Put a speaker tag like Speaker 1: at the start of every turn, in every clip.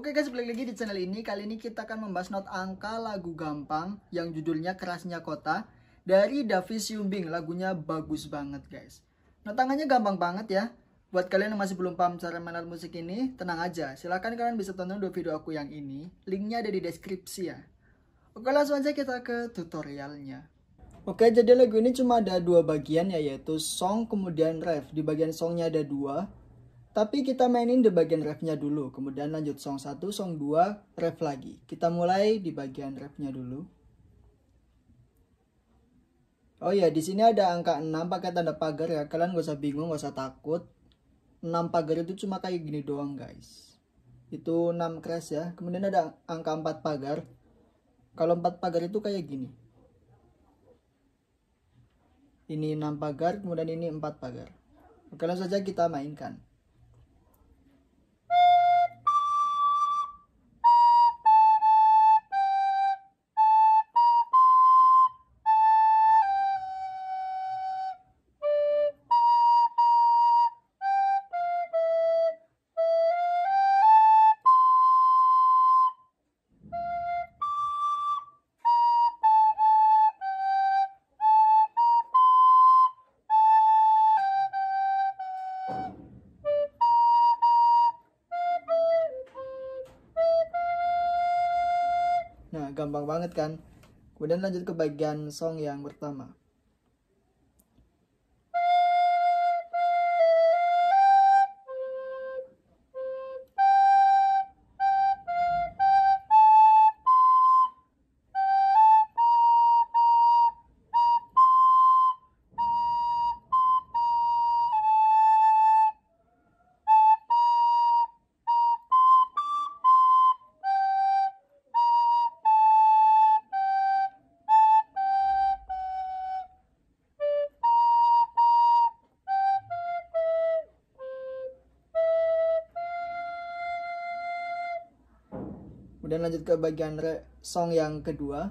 Speaker 1: Oke guys, balik lagi di channel ini. Kali ini kita akan membahas not angka lagu gampang yang judulnya Kerasnya Kota dari Davi Siumbing. Lagunya bagus banget guys. Not angkanya gampang banget ya. Buat kalian yang masih belum paham cara main alat musik ini, tenang aja. Silahkan kalian bisa tonton dua video aku yang ini. Linknya ada di deskripsi ya. Oke, langsung aja kita ke tutorialnya. Oke, jadi lagu ini cuma ada dua bagian ya, yaitu song kemudian ref. Di bagian songnya ada dua. Tapi kita mainin di bagian refnya dulu, kemudian lanjut song 1, song 2, ref lagi. Kita mulai di bagian refnya dulu. Oh iya, di sini ada angka 6 pakai tanda pagar ya. Kalian gak usah bingung, gak usah takut. 6 pagar itu cuma kayak gini doang guys. Itu 6 crash ya. Kemudian ada angka 4 pagar. Kalau 4 pagar itu kayak gini. Ini 6 pagar, kemudian ini 4 pagar. Oke, langsung saja kita mainkan. Nah, gampang banget kan? Kemudian lanjut ke bagian song yang pertama. Kemudian lanjut ke bagian song yang kedua.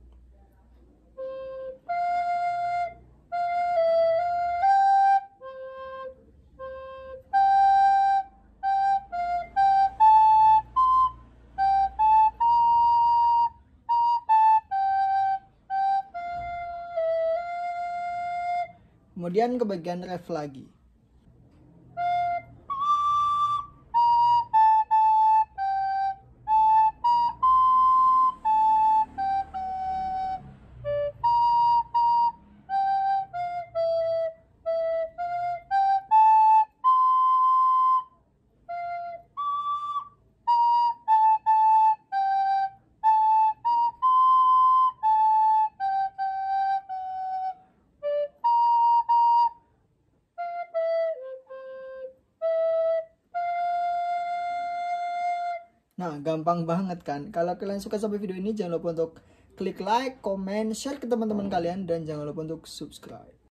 Speaker 1: Kemudian ke bagian ref lagi. Nah, gampang banget kan? Kalau kalian suka sampai video ini, jangan lupa untuk klik like, comment, share ke teman-teman kalian, dan jangan lupa untuk subscribe.